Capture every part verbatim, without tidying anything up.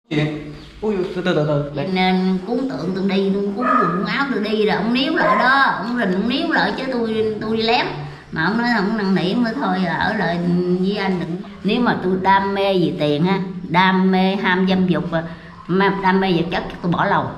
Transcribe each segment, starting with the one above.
Chị, ui từ từ từ từ đây. Nên cúng tượng tôi đi, tôi cúng quần áo tôi đi rồi ông níu lại đó, ông rình ông níu lại chứ tôi tôi đi lém. Mà ông nói ông năn nỉ mới thôi ở lại với anh đừng. Nếu mà tôi đam mê về tiền ha, đam mê ham dâm dục và đam mê vật chất tôi bỏ lầu.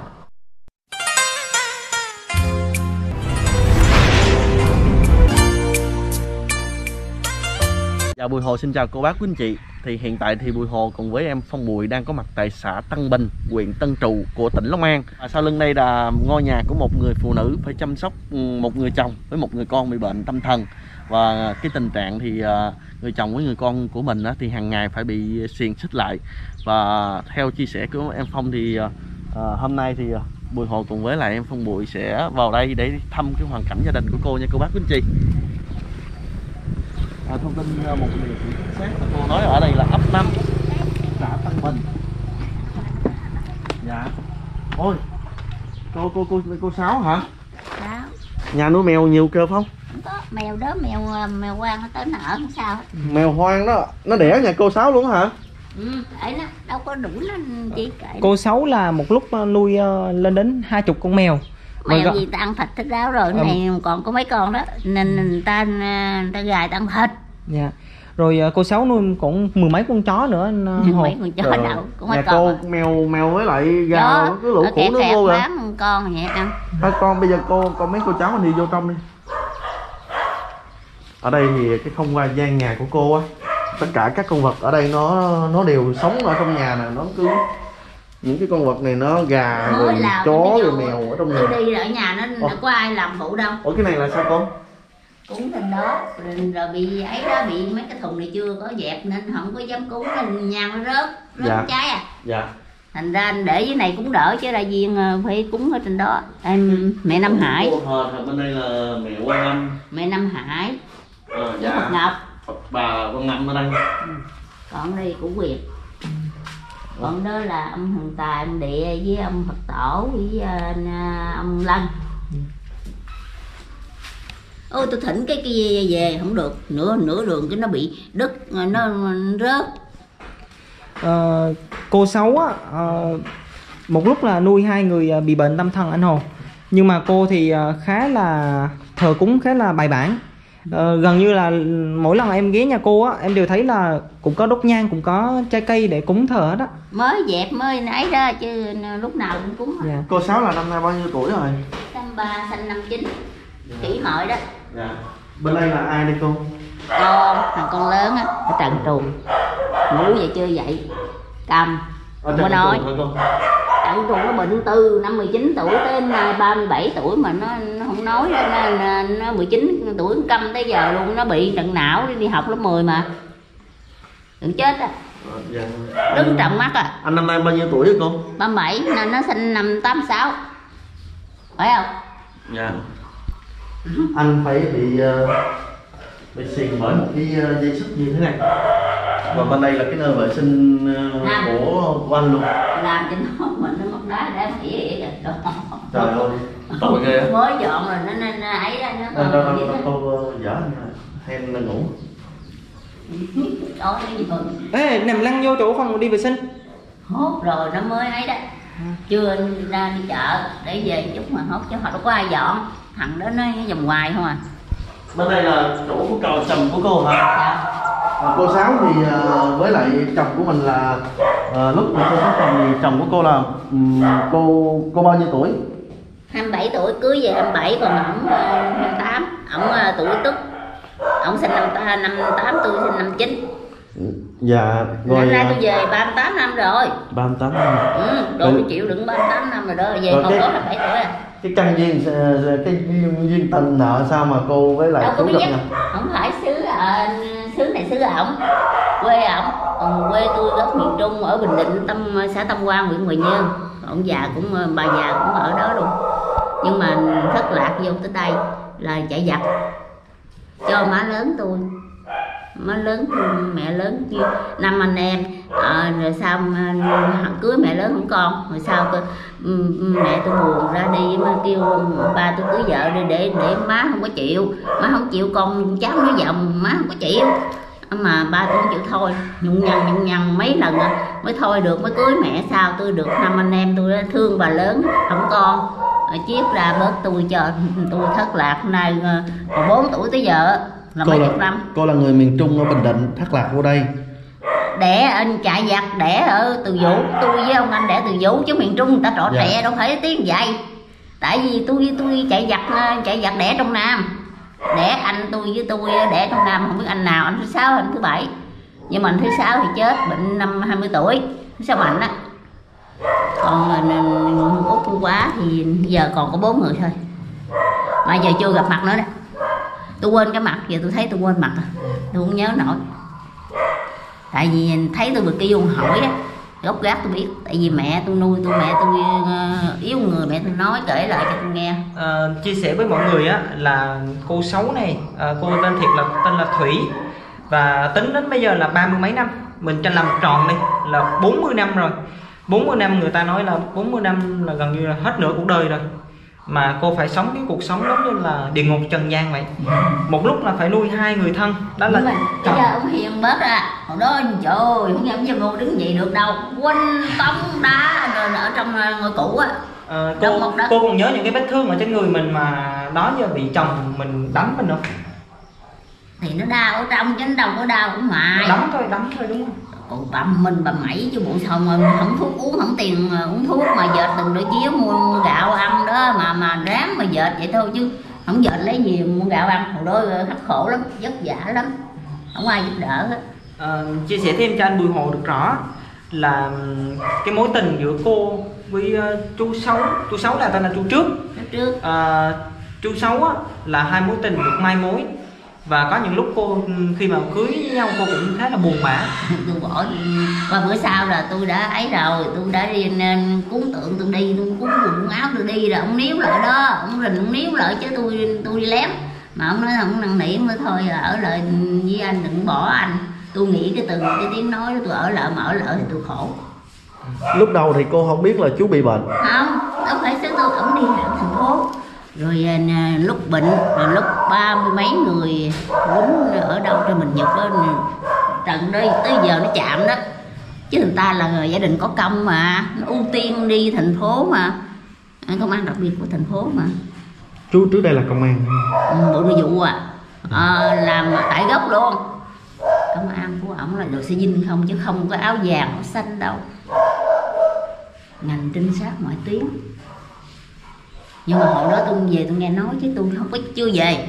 Chào Bùi Hồ, xin chào cô bác quý anh chị. Thì hiện tại thì Bùi Hồ cùng với em Phong Bùi đang có mặt tại xã Tân Bình, huyện Tân Trụ của tỉnh Long An. À, sau lưng đây là ngôi nhà của một người phụ nữ phải chăm sóc một người chồng với một người con bị bệnh tâm thần. Và cái tình trạng thì người chồng với người con của mình thì hàng ngày phải bị xiềng xích lại. Và theo chia sẻ của em Phong thì à, hôm nay thì Bùi Hồ cùng với lại em Phong Bùi sẽ vào đây để thăm cái hoàn cảnh gia đình của cô nha cô bác quý anh chị. À, thông tin một điều chính xác cô nói ở đây là ấp năm xã Tân Bình. Dạ. Ôi cô cô cô cô Sáu hả? Sáu. Nhà nuôi mèo nhiều cơ không? Không có, mèo đó mèo mèo hoang nó tới nó ở không sao. Mèo hoang đó nó đẻ nhà cô Sáu luôn hả? Ừ, để nó đâu có đủ nó chỉ kệ. Cô Sáu là một lúc nuôi lên đến hai chục con mèo. Mèo vâng, gì ta ăn thịt thích ráo rồi, cái này um, còn có mấy con đó nên người ta người ta gài ta ăn thịt. Dạ. Rồi cô Sáu nuôi cũng mười mấy con chó nữa anh Hồ. Mấy con chó đâu cũng mấy con. Cô à. mèo mèo với lại gà đó, cái lũ cũ nước vô rồi. Con vậy ăn. Thôi con bây giờ cô con mấy cô cháu mình đi vô trong đi. Ở đây thì cái không gian nhà của cô á, tất cả các con vật ở đây nó nó đều sống ở trong nhà nè, nó cứ những cái con vật này nó gà rồi chó rồi mèo ở trong nhà. Tôi đi ở nhà nó đâu có ai làm phụ đâu. Ủa cái này là sao con? Cúng trên đó rồi, rồi bị ấy đó, bị mấy cái thùng này chưa có dẹp nên không có dám cúng nên nhang nó rớt rớt dạ. Trái à. Dạ. Thành ra anh để dưới này cũng đỡ chứ đại viên phải cúng ở trên đó. Em mẹ Nam Hải. Bên đây là mẹ Quan Âm. Mẹ Nam Hải. Ờ, dạ. Phật Ngọc. Phật bà Quan Âm ở đây. Ừ. Còn đây của Quyền. Còn đó là ông Thần Tài, ông Địa với ông Phật Tổ với uh, ông Lân. Ôi tôi thỉnh cái kia về không được, nửa nửa đường cái nó bị đứt, nó, nó rớt. À, cô Sáu á, à, một lúc là nuôi hai người bị bệnh tâm thần anh Hồ. Nhưng mà cô thì khá là thờ cúng khá là bài bản. À, gần như là mỗi lần em ghé nhà cô á, em đều thấy là cũng có đốt nhang, cũng có trái cây để cúng thờ đó. Mới dẹp mới ấy ra chứ lúc nào cũng cúng. Dạ. Cô Sáu là năm nay bao nhiêu tuổi rồi? Năm ba sinh năm chín. Kỷ Mợi đó. Dạ. Bên đây là ai đây cô? Con, thằng con lớn á, ở Trần Truồng. Ngủ vậy chưa dậy. Cầm. Không có nói. Trần Truồng nó bệnh từ năm mười chín tuổi tới nay ba mươi bảy tuổi mà nó, nó không nói, nó, nó, nó mười chín tuổi câm tới giờ luôn, nó bị trận não đi học lớp mười mà. Đừng chết á. Dạ. Đứng trọng mắt à. Anh năm nay bao nhiêu tuổi rồi cô? ba mươi bảy nên nó sinh năm tám sáu. Phải không? Dạ. Anh phải bị uh, bị xiềng bởi một cái uh, dây xích như thế này. Và bên đây là cái nơi vệ sinh uh, của, của anh luôn. Làm cho nó mình nó mất đá để ỉa ỉa rồi. Trời ơi, tội ghê. Mới dọn rồi nó nên ấy ra nó. Đâu đâu đâu cô dở anh hay anh đang ngủ. Đó cái gì rồi. Ê, nằm lăn vô chỗ phòng đi vệ sinh. Hốt rồi nó mới ấy đó. Chưa ra đi chợ để về chút mà hốt chứ họ đâu có ai dọn. Thằng đó nó vòng ngoài không à. Bên đây là chỗ của cầu chồng của cô hả? Dạ. À, cô Sáu thì uh, với lại chồng của mình là uh, lúc mà cô có chồng thì chồng của cô là um, cô cô bao nhiêu tuổi? hai mươi bảy tuổi, cưới về hai mươi bảy, còn ổng uh, hai mươi tám, ổng uh, tuổi Tức. Ổng sinh năm năm tám, tôi sinh năm chín. Dạ. Rồi Nên ra tôi về ba mươi tám năm rồi. ba mươi tám năm. Ừ, độ rồi. Chịu đựng ba mươi tám năm rồi đó, về rồi không có là bảy tuổi à. Cái căn duyên cái duyên, duyên tình nợ sao mà cô với lại chú gặp nhau? Không phải xứ uh, xứ này xứ ổng, quê ổng, còn quê tôi gốc miền Trung ở Bình Định, Tâm xã Tâm Quang, huyện Hoài Nhơn. Ông già cũng bà già cũng ở đó luôn. Nhưng mà thất lạc vô tới đây là chạy giặc cho má lớn tôi. Má lớn mẹ lớn kia năm anh em à, rồi sao cưới mẹ lớn không con rồi sao tôi, mẹ tôi buồn ra đi mới kêu ba tôi cưới vợ đi để để má không có chịu, má không chịu con cháu nó vòng má không có chịu mà ba tôi không chịu thôi, nhung nhằn nhung nhằn mấy lần mới thôi được, mới cưới mẹ. Sao tôi được năm anh em tôi thương bà lớn không con, chiết ra bớt tôi cho tôi thất lạc. Nay còn bốn tuổi tới giờ là cô mấy là, chục năm. cô là người miền Trung ở Bình Định, thất lạc vô đây. Đẻ anh chạy giặt đẻ ở Từ Vũ, tôi với ông anh đẻ Từ Vũ, chứ miền Trung người ta trọ dạ. trẻ đâu phải tiếng vậy. Tại vì tôi tôi chạy giặt chạy giặt đẻ trong Nam, đẻ anh tôi với tôi đẻ trong Nam, không biết anh nào, anh thứ sáu anh thứ bảy, nhưng mà anh thứ sáu thì chết bệnh năm hai mươi tuổi, thứ sáu mạnh á. Còn út tôi quá thì giờ còn có bốn người thôi, mà giờ chưa gặp mặt nữa đó. Tôi quên cái mặt, giờ tôi thấy tôi quên mặt rồi, tôi không nhớ nổi. Tại vì thấy tôi bị kêu hỏi á, gốc gác tôi biết. Tại vì mẹ tôi nuôi tôi, mẹ tôi uh, yếu người, mẹ tôi nói kể lại cho tôi nghe. À, chia sẻ với mọi người á là cô Sáu này, à, cô tên thiệt là tên là Thủy, và tính đến bây giờ là ba mươi mấy năm, mình cho làm tròn đi là bốn mươi năm rồi. Bốn mươi năm, người ta nói là bốn mươi năm là gần như là hết nửa cuộc đời rồi, mà cô phải sống cái cuộc sống giống như là địa ngục trần gian vậy. Một lúc là phải nuôi hai người thân, đó là bây giờ ông Hiền bớt ra, hồi đó trời ơi không dám vô đứng dậy được đâu, quanh tống đá rồi ở trong ngôi cũ á. À, cô, cô còn nhớ những cái vết thương ở trên người mình mà đó giờ bị chồng mình đánh mình không? Thì nó đau ở trong chứ nó đâu có đau cũng mại. Đấm thôi, đấm thôi đúng không? Còn bầm mình bầm mẩy chứ bộ xong rồi không thuốc uống, không tiền uống thuốc mà dệt từng đôi chiếu mua, mua gạo ăn đó mà mà ráng mà dệt vậy thôi, chứ không dệt lấy gì mua gạo ăn. Hồi đó khắc khổ lắm, vất vả lắm, không ai giúp đỡ hết. À, chia sẻ thêm cho anh Bùi Hồ được rõ là cái mối tình giữa cô với uh, chú Sáu, chú Sáu là tên là chú Trước. Trước. Uh, chú Sáu á, là hai mối tình được mai mối, và có những lúc cô khi mà cưới với nhau cô cũng khá là buồn bã. Tôi bỏ và bữa sau là tôi đã ấy rồi, tôi đã đi nên cúng tượng, tôi đi tôi cúng quần áo tôi đi rồi ông níu lại đó, ông rình ông níu lại chứ tôi tôi đi lém, mà ông nói ông năn nỉ mới thôi ở lại với anh, đừng bỏ anh. Tôi nghĩ cái từng cái tiếng nói đó tôi ở lại, mà ở lại thì tôi khổ. Lúc đầu thì cô không biết là chú bị bệnh. Không, đâu phải chứ tôi ổng đi làm thành phố. Rồi à, lúc bệnh, rồi lúc ba mươi mấy người lính ở đâu trên mình Nhật đó, trận đây tới giờ nó chạm đó. Chứ người ta là gia đình có công mà, nó ưu tiên đi thành phố mà, công an đặc biệt của thành phố mà. Chú trước đây là công an. Ừ, bộ nội vụ à, à làm tại gốc luôn. Công an của ổng là được xe dinh không, chứ không có áo vàng áo xanh đâu. Ngành trinh sát mọi tiếng. Nhưng mà hồi đó tôi về tôi nghe nói chứ tôi không có chưa về.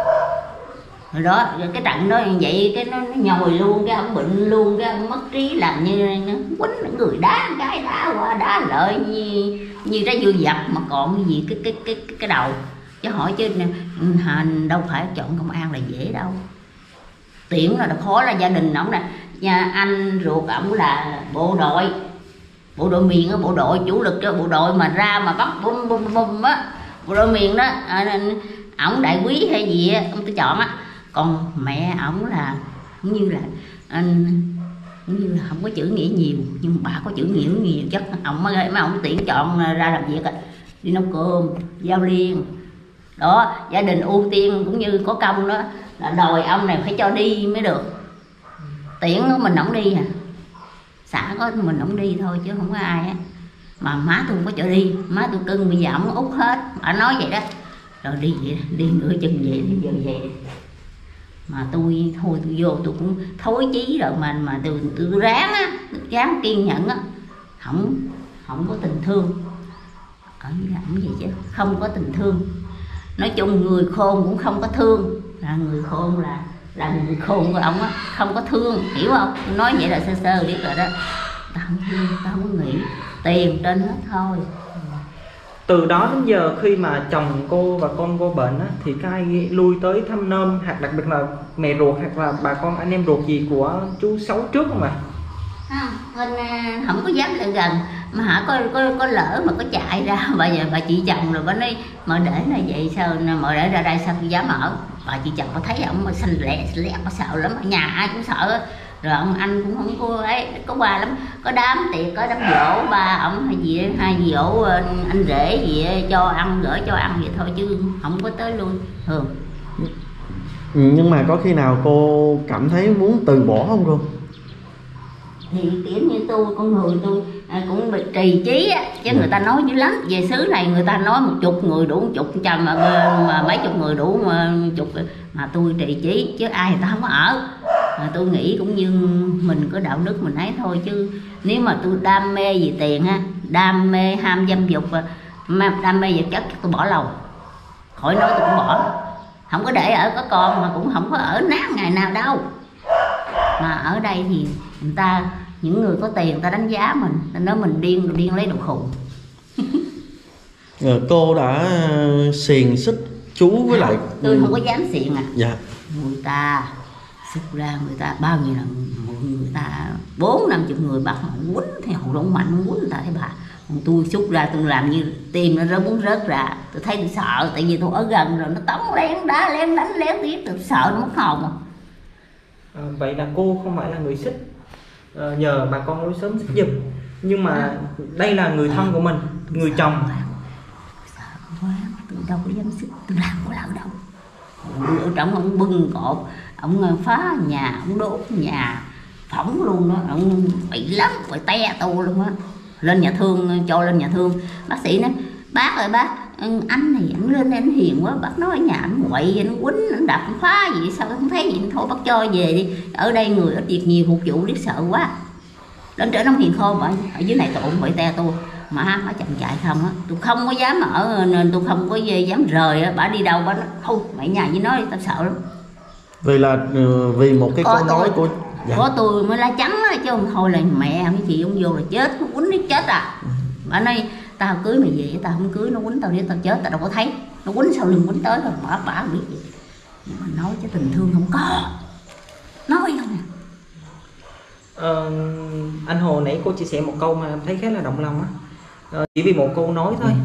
Rồi đó, rồi cái trận đó như vậy cái nó, nó nhồi luôn, cái ông bệnh luôn, cái ông mất trí, làm như nó quýnh người đá cái đá qua đá lợi như như trái dưa dập, mà còn cái gì cái cái cái cái, cái đầu. Chứ hỏi chứ hành đâu phải chọn công an là dễ đâu. Tiễn là khó, là gia đình ổng nè, nhà anh ruột ổng là bộ đội, bộ đội miền á, bộ đội chủ lực cho bộ đội mà ra mà bắt bum bum bum á, bộ đội miền đó, ổng đại quý hay gì á, ông tôi chọn á. Còn mẹ ổng là cũng như là anh cũng như là không có chữ nghĩa nhiều, nhưng bà có chữ nghĩa nhiều chắc ổng mấy ổng tiễn chọn ra làm việc á, đi nấu cơm, giao liên đó. Gia đình ưu tiên cũng như có công đó là đòi ông này phải cho đi mới được. Tiễn mình ổng đi à, xã có mình ổng đi thôi chứ không có ai á. Mà má tôi không có cho đi, má tôi cưng bây giờ ổng út hết, bà nói vậy đó. Rồi đi vậy, đi nửa chừng vậy, đi giờ vậy. Mà tôi thôi tôi vô tôi cũng thối chí rồi, mà mà tôi tôi ráng á, tôi ráng kiên nhẫn á, không không có tình thương. Ở với ổng vậy chứ không có tình thương. Nói chung người khôn cũng không có thương, là người khôn là là người khôn của ổng á, không có thương, hiểu không? Tôi nói vậy là sơ sơ biết rồi đó. Ta không thương, ta không có nghĩ, tiền trên hết thôi. Từ đó đến giờ khi mà chồng cô và con cô bệnh á, thì có ai lui tới thăm nom, hoặc đặc biệt là mẹ ruột hoặc là bà con anh em ruột gì của chú Sáu trước không ạ? Không, mình không có dám lại gần. Mà hả có, có, có lỡ mà có chạy ra, bà giờ bà chị chồng rồi bà nói mà để này vậy sao mà để ra đây sao tôi dám ở. Bà chị chồng có thấy ổng xanh lẹ xanh lẹ, có sợ lắm, ở nhà ai cũng sợ. Rồi ông anh cũng không có ấy, có qua lắm, có đám tiệc, có đám dỗ ba ổng hay gì hay dỗ anh rể gì cho ăn, gửi cho ăn vậy thôi chứ không có tới lui thường. Ừ, nhưng mà có khi nào cô cảm thấy muốn từ bỏ không cô? Thì kiểu như tôi con người tôi à, cũng bị trì trí á, chứ người ta nói dữ lắm. Về xứ này người ta nói một chục người đủ một chục trăm mà, mà mấy chục người đủ mà chục, mà tôi trì trí chứ ai người ta không có ở. Mà tôi nghĩ cũng như mình có đạo đức mình ấy thôi, chứ nếu mà tôi đam mê vì tiền ha, đam mê ham dâm dục, đam mê vật chất tôi bỏ lâu, khỏi nói tôi cũng bỏ. Không có để ở có con mà cũng không có ở nát ngày nào đâu. Mà ở đây thì người ta, những người có tiền người ta đánh giá mình, ta nói mình điên, điên lấy đồ khùng. Cô đã xiềng xích chú với lại... Tôi không có dám xiềng à. Dạ. Người ta xuất ra, người ta bao nhiêu lần người ta bốn năm chục người bắt họ quýnh theo hậu động mạnh quýnh người ta thấy bà. Còn tôi xuất ra tôi làm như tim nó rớt muốn rớt ra, tôi thấy tôi sợ, tại vì tôi ở gần rồi nó tống lén đá lén đánh lén tiếp, tôi sợ nó mất hồn à. À, vậy là cô không phải là người xích, à, nhờ bà con lối xóm xích giùm, nhưng mà à, đây là người thân của mình, người chồng. Sợ quá, tôi đâu có dám xích, tôi làm có lỡ đâu. Ở trong ông bưng cột, ông phá nhà, ông đốt nhà, phỏng luôn đó, ông bị lắm, bị te tu luôn á. Lên nhà thương, cho lên nhà thương, bác sĩ nói bác ơi bác, anh này anh lên anh hiền quá, bác nói ở nhà anh quậy, anh quýnh, anh đập, anh phá gì sao không thấy gì, thôi bác cho về đi, ở đây người ít việc nhiều phục vụ biết sợ quá. Lên trở nó hiền khôn, ở, ở dưới này tụi bị te tu, mà bà chồng chạy không á, tôi không có dám ở nên tôi không có dám rời á, bà đi đâu bà nói thôi mày nhà với nó đi, tao sợ lắm. Vì là vì một cái câu nói của dạ. Có tôi mới lá trắng á, chứ không thôi là mẹ mấy chị ông vô là chết, nó quýnh nó chết à. Ừ. Bà nói tao cưới mày về, tao không cưới nó quýnh tao để tao chết, tao đâu có thấy nó quýnh sau lưng quýnh tới rồi bà bà biết gì. Nhưng mà nói chứ tình thương không có, nói không à. Ờ, anh Hồ nãy cô chia sẻ một câu mà em thấy khá là động lòng á, ờ, chỉ vì một câu nói thôi. Ừ.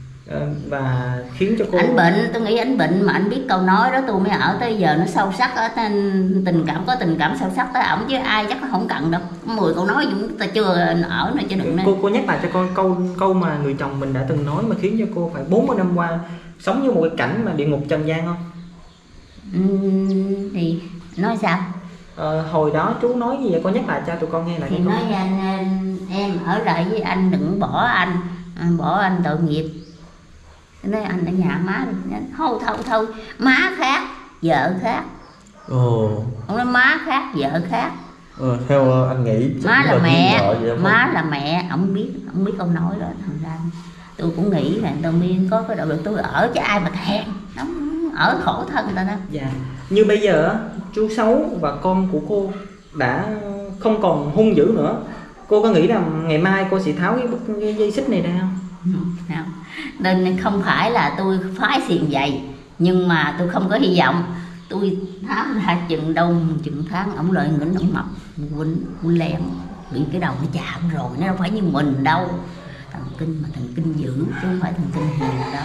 Và khiến cho cô... Anh bệnh, tôi nghĩ anh bệnh mà anh biết câu nói đó tôi mới ở tới giờ nó sâu sắc ở tình cảm, có tình cảm sâu sắc tới ổng, chứ ai chắc không cần đâu. Mười câu nói chúng ta chưa ở này chứ đừng. Cô cô nhắc lại cho con câu câu mà người chồng mình đã từng nói mà khiến cho cô phải bốn mươi năm qua sống như một cái cảnh mà địa ngục trần gian không? Ừ, thì nói sao? Ờ, hồi đó chú nói gì vậy, con nhắc lại cho tụi con nghe lại. Thì nói với anh, em ở lại với anh đừng bỏ anh, bỏ anh tội nghiệp. Nói anh ở nhà má đi, thôi thôi thôi, má khác, vợ khác. Ồ. Ông nói má khác, vợ khác. Ờ, theo anh nghĩ má là, là mẹ, má là mẹ, ông biết, ông biết câu nói đó, thành ra tôi cũng nghĩ là đầu tiên có cái động lực tôi ở chứ ai mà thèm, nó ở khổ thân ta đó. Dạ. Như bây giờ chú Sáu và con của cô đã không còn hung dữ nữa, cô có nghĩ rằng ngày mai cô sẽ tháo cái, cái dây xích này ra không? Không. Nên không phải là tôi phái xiềng dày, nhưng mà tôi không có hy vọng tôi tháo ra chừng đông chừng tháng ổng lợi ngỉnh ổng mập quýnh quýnh lem bị cái đầu nó chạm rồi, nó đâu phải như mình đâu, thần kinh mà thần kinh dữ chứ không phải thần kinh hiền đâu.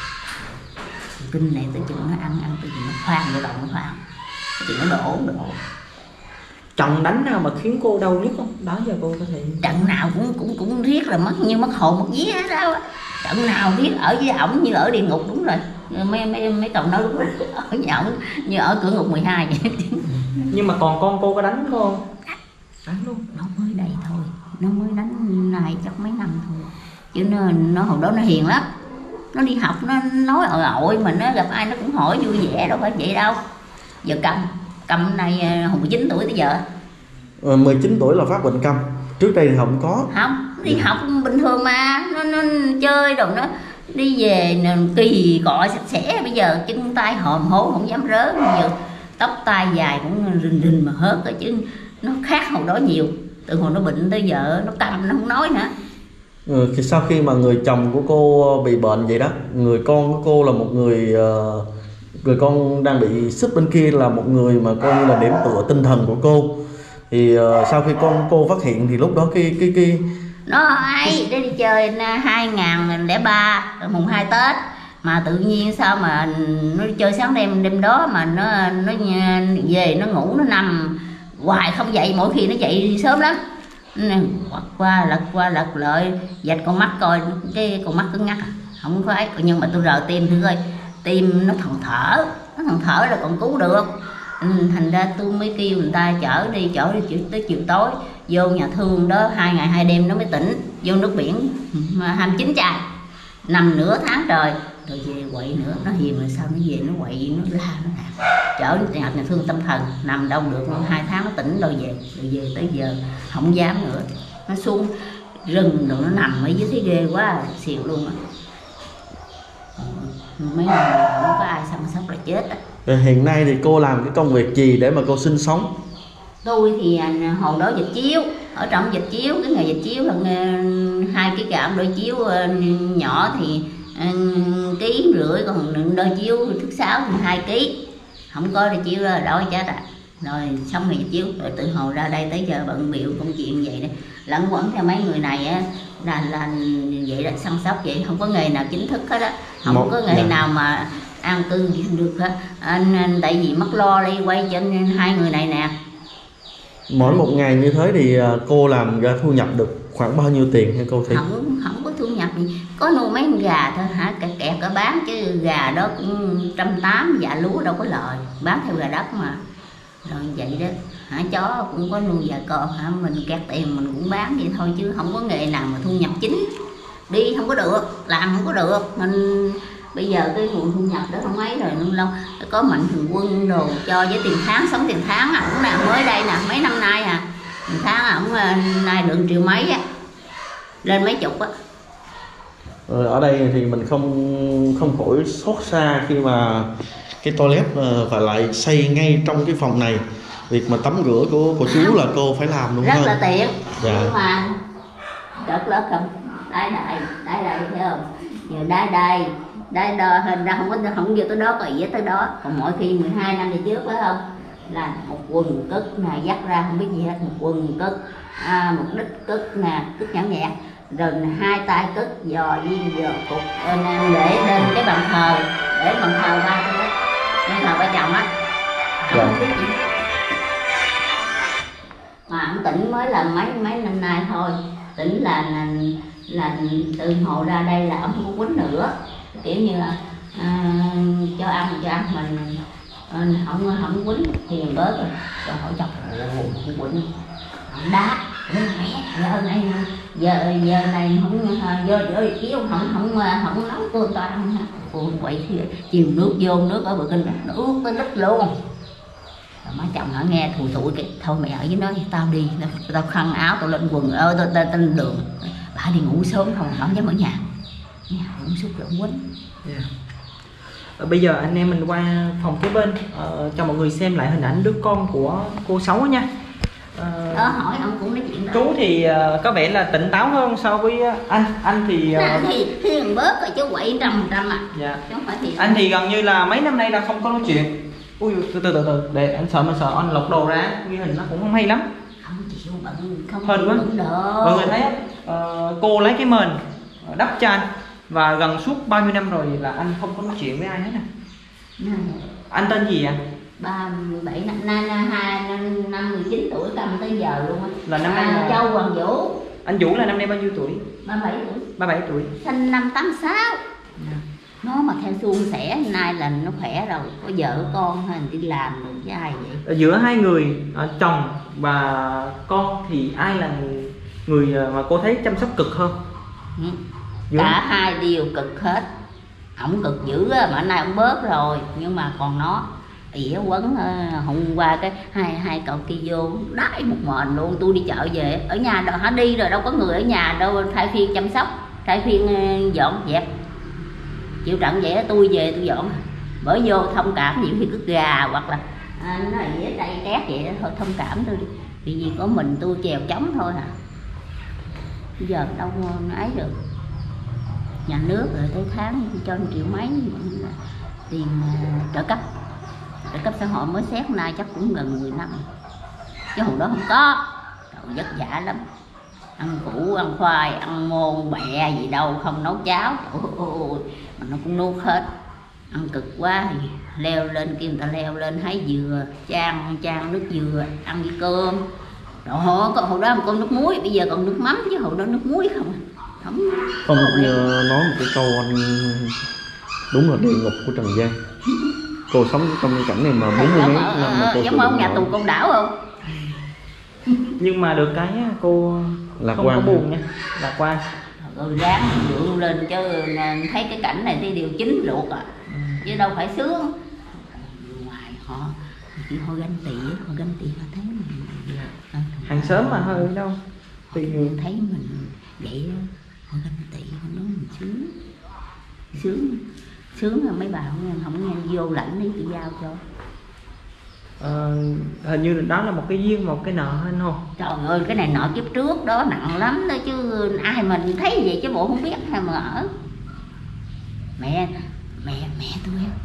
Thần kinh này tới chừng nó ăn ăn tới chừng nó khoan vô đầu nó khoan, thì nó đổ đổ. Trận đánh nào mà khiến cô đau nhất không? Đó giờ cô có thể... Trận nào cũng cũng cũng riết là mất như mất hồn mất vía hết đâu. Trận nào riết ở với ổng như ở địa ngục, đúng rồi. Mấy mấy mấy cậu nói đúng rồi. Ở với ổng như ở cửa ngục mười hai vậy. Nhưng mà còn con cô có đánh cô không? Đánh luôn. Nó mới đây thôi. Nó mới đánh này chắc mấy năm thôi. Chứ nó, nó hồi đó nó hiền lắm. Nó đi học nó nói ồi ội mà nó gặp ai nó cũng hỏi vui vẻ, đâu phải vậy đâu. Giờ cầm cầm này hồi mười chín tuổi tới giờ. Ờ, mười chín tuổi là phát bệnh câm. Trước đây thì không có. Không, đi học bình thường mà, nó, nó chơi rồi nó đi về kỳ cọ sạch sẽ, bây giờ chân tay hòm hố không dám rớ, bây giờ tóc tai dài cũng rình rình mà hớt rồi, chứ nó khác hồi đó nhiều. Từ hồi nó bệnh tới giờ nó câm nó không nói nữa. Ừ, thì sau khi mà người chồng của cô bị bệnh vậy đó, người con của cô là một người uh, người con đang bị xích bên kia là một người mà coi như là điểm tựa tinh thần của cô. Thì uh, sau khi con cô phát hiện thì lúc đó cái cái cái nó ai đi, đi chơi hai nghìn lẻ ba mùng hai Tết mà tự nhiên sao mà nó đi chơi sáng đêm đêm đó mà nó nó về nó ngủ nó nằm hoài không dậy, mỗi khi nó dậy sớm lắm, quật qua lật qua lật lại dạch con mắt coi cái con mắt cứng ngắc, không phải. Nhưng mà tôi rờ tim thử coi tim nó thằng thở nó thằng thở rồi còn cứu được. Ừ, thành ra tôi mới kêu người ta chở đi, chở đi tới chiều tối vô nhà thương đó, hai ngày hai đêm nó mới tỉnh, vô nước biển hai mươi chín chai, nằm nửa tháng trời rồi về quậy nữa. Nó hiền rồi sao nó về nó quậy nó la nó nạt, chở đi nhà, nhà thương tâm thần, nằm đâu được luôn, hai tháng nó tỉnh rồi về, rồi về tới giờ không dám nữa. Nó xuống rừng rồi nó nằm ở dưới, thấy ghê quá, xỉu luôn á. Mấy năm không có ai săn sóc là chết á. Hiện nay thì cô làm cái công việc gì để mà cô sinh sống? Tôi thì hồi đó dịch chiếu, ở trong dịch chiếu, cái nghề dịch chiếu là hai cái cạm đôi chiếu nhỏ thì ký rưỡi, còn đôi chiếu thứ sáu thì hai ký, không có đôi chiếu đó đói chết à. Rồi xong nghề dịch chiếu, rồi từ hồi ra đây tới giờ bận bịu công chuyện vậy đó, lẫn quẩn theo mấy người này á, là là vậy đó, săn sóc vậy, không có nghề nào chính thức hết á, không Một, có nghề dạ. nào mà an cư được hết. Anh, anh tại vì mắc lo lây quay cho hai người này nè. Mỗi một ngày như thế thì cô làm ra thu nhập được khoảng bao nhiêu tiền hay cô Thị? Không, không có thu nhập gì, có nuôi mấy con gà thôi hả, kẹt kẹt cả bán, chứ gà đó cũng trăm tám, dạ lúa đâu có lời, bán theo gà đất mà. Rồi vậy đó, hả chó cũng có nuôi vợ con hả, mình kẹt tiền mình cũng bán vậy thôi, chứ không có nghề nào mà thu nhập chính. Đi không có được, làm không có được, mình bây giờ cái nguồn thu nhập đó không mấy rồi, lâu có mạnh thường quân đồ cho với tiền tháng, sống tiền tháng à, cũng là mới đây nè, mấy năm nay à, tiền tháng ổng nay được triệu mấy á, lên mấy chục á. Rồi ở đây thì mình không không khỏi xót xa khi mà cái toilet phải lại xây ngay trong cái phòng này. Việc mà tắm rửa của của chú là cô phải làm đúng rất không? Rất là tiện. Dạ. Nhưng mà đất lớp không, đáy đây, đáy đây thấy không? Giờ đáy đây, đáy đó hình ra không có không vô tới đó, còn với tới đó. Còn mỗi khi mười hai năm về trước phải không? Là một quần cất này dắt ra không biết gì hết, một quần cất, à, một đít cất nè, cất nhão nhẹt, rồi hai tay cất giò viên giò cục để lên cái bàn thờ, để bàn thờ ba tôi đó, bàn thờ ba chồng á, không biết gì. Mà ông tỉnh mới là mấy mấy năm nay thôi, tỉnh là là, là từ hồi ra đây là ông không có quýnh nữa, kiểu như là à, cho ăn cho ăn mình à, không không quýnh thì mình bớt rồi, rồi hỏi chồng không quýnh, không đá, mẹ giờ này giờ giờ này không giờ giờ chiếu không không không nấu cơm cho ăn, cô quậy thì chiều nước vô nước ở bờ kinh nước tới đứt luôn. Má chồng nó nghe thùi thủi cái thôi mẹ ở với nó, tao đi, tao, tao khăn áo tao lên quần ơi tao, tao, tao lên đường, bà đi ngủ sớm không không dám ở nhà, nhà cũng xúc rồi quýnh. Yeah. Bây giờ anh em mình qua phòng kế bên uh, cho mọi người xem lại hình ảnh đứa con của cô Sáu nha. Uh, đó hỏi ông cũng nói chuyện đó. Chú thì uh, có vẻ là tỉnh táo hơn so với anh anh thì uh... anh thì thiên bớt rồi chứ quậy trăm trăm à. Dạ. Chứ không phải thì anh thì gần như là mấy năm nay là không có nói chuyện. Ui từ từ từ từ để anh sợ mà sợ anh lột đồ ra ghi hình nó cũng không hay lắm, không chịu bận không hên quá. Mọi người thấy uh, cô lấy cái mền đắp cho anh và gần suốt bao nhiêu năm rồi là anh không có nói chuyện với ai hết nè. Anh tên gì ạ? ba mươi bảy năm nay hai năm mười chín tuổi cầm tới giờ luôn á. Là năm nay à, là... Châu Hoàng Vũ. Anh Vũ là năm nay bao nhiêu tuổi? ba mươi bảy tuổi. ba mươi bảy tuổi. Sinh năm tám sáu. Yeah. Nó mà theo suôn sẻ nay là nó khỏe rồi, có vợ con hay đi làm được với ai vậy? Giữa hai người chồng và con thì ai là người mà cô thấy chăm sóc cực hơn? Ừ. Cả hai đều cực hết. Ổng cực dữ á, mà nay ổng bớt rồi, nhưng mà còn nó ỉa quấn. Hôm qua cái hai hai cậu kia vô đãi một mền luôn. Tôi đi chợ về ở nhà đâu hả, đi rồi đâu có người ở nhà đâu thay phiên chăm sóc, thay phiên dọn dẹp. Chịu trận vậy đó, tôi về tôi dọn, bởi vô thông cảm nhiều khi cứ gà hoặc là à, nó ở đây két vậy đó, thôi thông cảm tôi đi, vì gì có mình tôi chèo chống thôi à. Bây giờ đâu nó ấy được, nhà nước rồi tới tháng cho một triệu mấy tiền trợ cấp, trợ cấp xã hội mới xét nay chắc cũng gần mười năm, chứ hồi đó không có. Trời, vất vả lắm, ăn củ ăn khoai ăn môn bẹ gì đâu, không nấu cháo. Ôi, mà nó cũng nuốt hết, ăn cực quá thì leo lên kêu người ta leo lên hái dừa chan chan nước dừa ăn với cơm. Rồi hồi, hồi đó ăn cơm nước muối, bây giờ còn nước mắm, chứ hồi đó nước muối không không không nói một cái câu anh đúng là địa ngục của Trần gian. Cô sống trong cái cảnh này mà bốn mươi mấy năm mà cô giống ở nhà tù Côn Đảo không? Nhưng mà được cái á, cô lạc không quan có buồn nha, lạc quan. Rồi ráng vượt lên chứ thấy cái cảnh này thì điều chính luộc à, ừ. Chứ đâu phải sướng. Ngoài họ chỉ họ ganh tị, họ ganh tị họ thấy mình à, hàng xóm mà hơi đâu tùy người thấy mình vậy họ ganh tị, họ nói mình sướng, sướng, sướng là mấy bà không, không nghe vô lãnh đi tự giao cho. Ờ, hình như đó là một cái duyên, một cái nợ anh không? Trời ơi cái này nợ kiếp trước đó nặng lắm đó chứ ai mình thấy vậy chứ bộ không biết hay mà ở. Mẹ mẹ mẹ tôi á,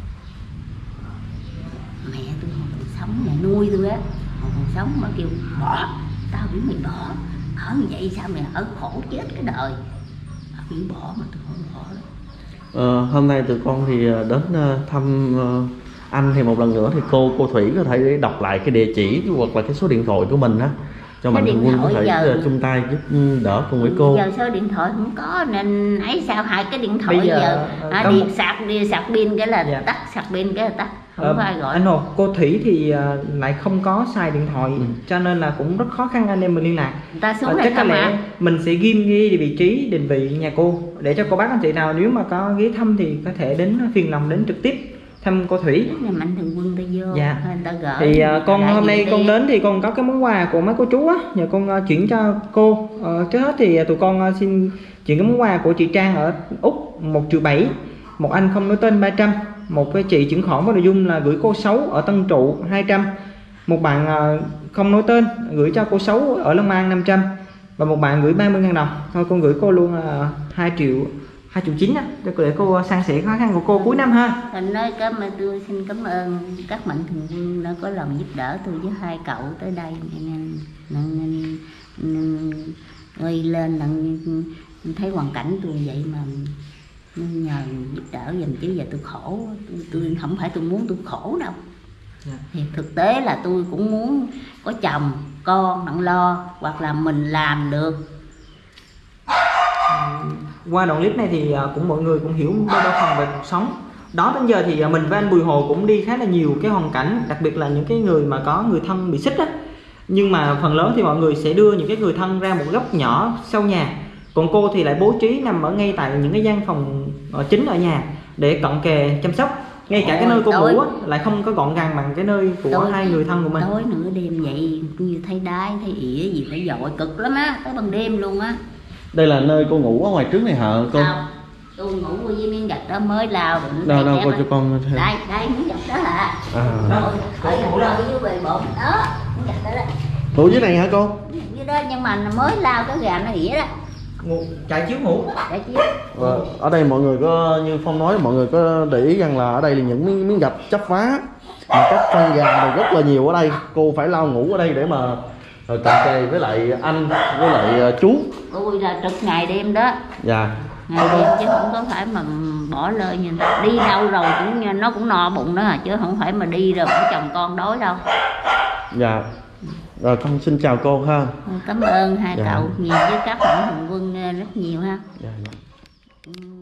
mẹ tôi hồi còn sống, mẹ nuôi tôi á hồi còn sống mà kêu bỏ, tao biểu mày bỏ, ở như vậy sao mày ở khổ chết cái đời, tao biểu bỏ mà tôi không bỏ đó. Ờ, hôm nay tụi con thì đến thăm anh thì một lần nữa thì cô cô Thủy có thể đọc lại cái địa chỉ hoặc là cái số điện thoại của mình á cho Mạnh Thường Quân có thể giờ, chung tay giúp đỡ cùng với cô. Giờ số điện thoại không có nên ấy sao hai cái điện thoại bây giờ, giờ à, đi một... sạc đi sạc pin cái là dạ. tắt, sạc pin cái là tắt, không ờ, có ai gọi. Anh Hồ, cô Thủy thì uh, lại không có xài điện thoại ừ. cho nên là cũng rất khó khăn anh em mình liên lạc. Người ta xuống uh, chắc có lẽ à? Mình sẽ ghim ghi vị trí định vị nhà cô để cho cô bác anh chị nào nếu mà có ghé thăm thì có thể đến phiền lòng đến trực tiếp thăm cô Thủy. Mạnh Thường Quân ta vô, dạ. người ta gửi. Thì uh, con hôm nay con đến thì con có cái món quà của mấy cô chú á, nhờ con uh, chuyển cho cô. Uh, trước hết thì uh, tụi con uh, xin chuyển cái món quà của chị Trang ở Úc một triệu bảy, một anh không nói tên ba trăm, một cái chị chuyển khoản có nội dung là gửi cô Sáu ở Tân Trụ hai trăm, một bạn uh, không nói tên gửi cho cô Sáu ở Long An năm trăm và một bạn gửi ba mươi ngàn đồng. Thôi con gửi cô luôn uh, hai triệu hai triệu chín á để cô san sẻ khó khăn của cô cuối năm ha. Anh nói cảm ơn, tôi xin cảm ơn các Mạnh Thường Quân đã có lòng giúp đỡ tôi với hai cậu tới đây nên nên quay lên nên thấy hoàn cảnh tôi vậy mà nhờ giúp đỡ giùm chứ giờ tôi khổ, tôi, tôi không phải tôi muốn tôi khổ đâu. Yeah. Thì thực tế là tôi cũng muốn có chồng con nặng lo hoặc là mình làm được. Qua đoạn clip này thì cũng mọi người cũng hiểu đôi đôi phần về cuộc sống. Đó đến giờ thì mình với anh Bùi Hồ cũng đi khá là nhiều cái hoàn cảnh, đặc biệt là những cái người mà có người thân bị xích á. Nhưng mà phần lớn thì mọi người sẽ đưa những cái người thân ra một góc nhỏ sau nhà. Còn cô thì lại bố trí nằm ở ngay tại những cái gian phòng ở chính ở nhà để cận kề chăm sóc. Ngay cả Ôi, cái nơi cô ngủ á, lại không có gọn gàng bằng cái nơi của tối, hai người thân của mình. Tối nửa đêm vậy như thấy đái thấy ỉa gì phải dội cực lắm á, tới ban đêm luôn á. Đây là nơi cô ngủ ở ngoài trước này hả cô? Đâu, tôi ngủ với miếng gạch đó mới lao. Đâu đâu cô cho con thêm. Đây, đây miếng gạch đó hả? À. Rồi, ở ngủ đâu dưới bề bộn đó, miếng gạch đó đó. Ngủ dưới này hả cô? Dưới đó nhưng mà mới lao cái gà nó ỉa đó. Ngủ, trải chiếu ngủ. Trải chiếu. À, ở đây mọi người có như Phong nói, mọi người có để ý rằng là ở đây là những miếng, miếng gạch chấp vá mà các phân gà này rất là nhiều ở đây. Cô phải lao ngủ ở đây để mà rồi cận kề với lại anh với lại uh, chú. Tôi là trực ngày đêm đó. Dạ. Ngày đêm chứ không có phải mà bỏ lơi như người ta. Đi đâu rồi cũng nó cũng no bụng đó à, chứ không phải mà đi rồi có chồng con đói đâu. Dạ. Rồi con xin chào cô ha. Cảm ơn hai dạ. cậu nhiều với các Mạnh Thường Quân rất nhiều ha. Dạ, dạ.